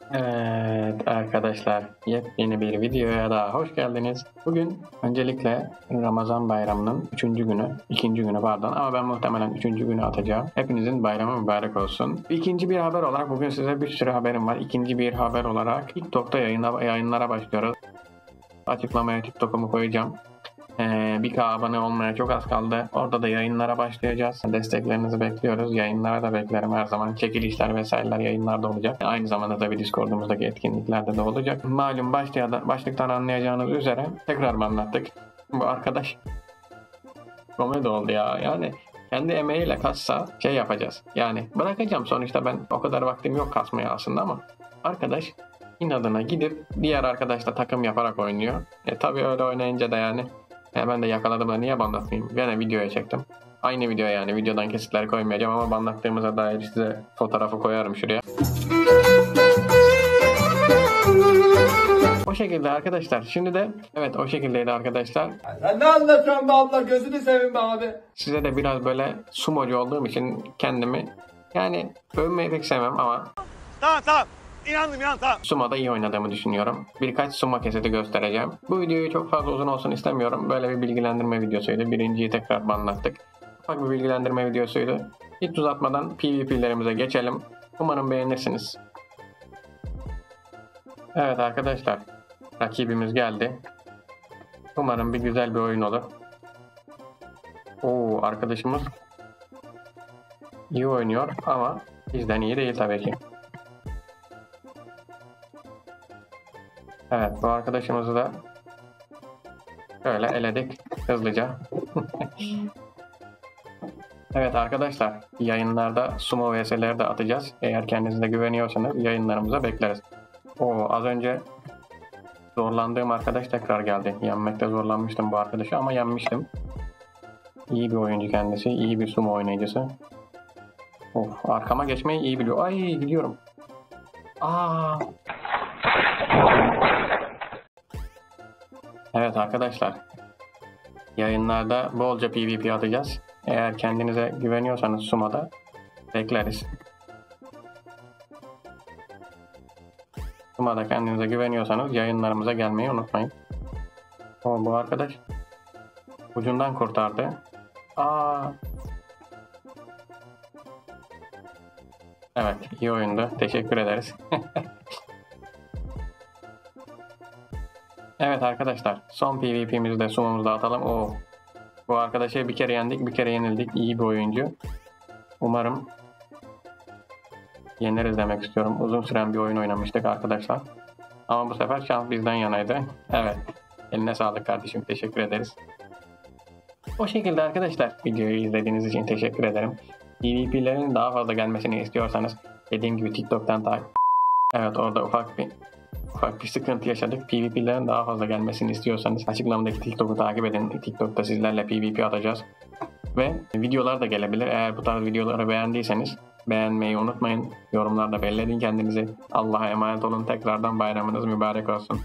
Evet arkadaşlar, yepyeni bir videoya daha hoş geldiniz. Bugün öncelikle Ramazan bayramının 3. günü, 2. günü pardon, ama ben muhtemelen 3. günü atacağım. Hepinizin bayramı mübarek olsun. İkinci bir haber olarak bugün size bir sürü haberim var. İkinci bir haber olarak TikTok'ta yayınlara başlıyoruz. Açıklamaya TikTok'umu koyacağım. 1K abone olmaya çok az kaldı. Orada da yayınlara başlayacağız. Desteklerinizi bekliyoruz. Yayınlara da beklerim her zaman. Çekilişler vesaireler yayınlarda olacak. Aynı zamanda tabii Discord'umuzdaki etkinliklerde de olacak. Malum başlıktan anlayacağınız üzere tekrar mı anlattık? Bu arkadaş komedi oldu ya. Yani kendi emeğiyle kassa şey yapacağız. Yani bırakacağım, sonuçta ben o kadar vaktim yok kasmaya aslında, ama arkadaş inadına gidip diğer arkadaşla takım yaparak oynuyor. Tabii öyle oynayınca da yani ben de yakaladım da niye banlatmayayım? Gene videoya çektim. Aynı video, yani videodan kesitler koymayacağım ama banlattığımıza dair size fotoğrafı koyarım şuraya. O şekilde arkadaşlar. Şimdi de evet, o şekildeydi arkadaşlar. Sen ne anlatıyorsun be abla, gözünü seveyim be abi. Size de biraz böyle sumocu olduğum için kendimi yani övmeyi pek sevmem ama Tamam. İnandım tamam. Sumo'da iyi oynadığımı düşünüyorum. Birkaç Sumo kesiti göstereceğim. Bu videoyu çok fazla uzun olsun istemiyorum. Böyle bir bilgilendirme videosuydu. Birinciyi tekrar banlattık. Ufak bir bilgilendirme videosuydu. Hiç uzatmadan PvP'lerimize geçelim. Umarım beğenirsiniz. Evet arkadaşlar. Rakibimiz geldi. Umarım bir güzel bir oyun olur. Oo, arkadaşımız iyi oynuyor ama bizden iyi değil tabii ki. Evet, bu arkadaşımızı da şöyle eledik hızlıca. Evet arkadaşlar, yayınlarda sumo vs'leri de atacağız. Eğer kendinize güveniyorsanız yayınlarımıza bekleriz. Az önce zorlandığım arkadaş tekrar geldi. Yenmekte zorlanmıştım bu arkadaşı ama yenmiştim. İyi bir oyuncu kendisi, iyi bir sumo oynayıcısı. Arkama geçmeyi iyi biliyor. Ay, gidiyorum. Evet arkadaşlar, yayınlarda bolca PvP atacağız. Eğer kendinize güveniyorsanız sumoda bekleriz. Sumoda kendinize güveniyorsanız yayınlarımıza gelmeyi unutmayın. Bu arkadaş ucundan kurtardı. Evet, iyi oyundu. Teşekkür ederiz. Evet arkadaşlar, son PvP'mizi de sumomuzda atalım. Bu arkadaşı bir kere yendik, bir kere yenildik. İyi bir oyuncu. Umarım yeneriz demek istiyorum. Uzun süren bir oyun oynamıştık arkadaşlar. Ama bu sefer şans bizden yanaydı. Evet. Eline sağlık kardeşim. Teşekkür ederiz. O şekilde arkadaşlar, videoyu izlediğiniz için teşekkür ederim. PvP'lerin daha fazla gelmesini istiyorsanız dediğim gibi TikTok'tan takip. Evet, orada ufak bir sıkıntı yaşadık. PvP'lerin daha fazla gelmesini istiyorsanız açıklamadaki TikTok'u takip edin. TikTok'ta sizlerle PvP atacağız. Ve videolar da gelebilir. Eğer bu tarz videoları beğendiyseniz beğenmeyi unutmayın. Yorumlarda belli edin kendinizi. Allah'a emanet olun. Tekrardan bayramınız mübarek olsun.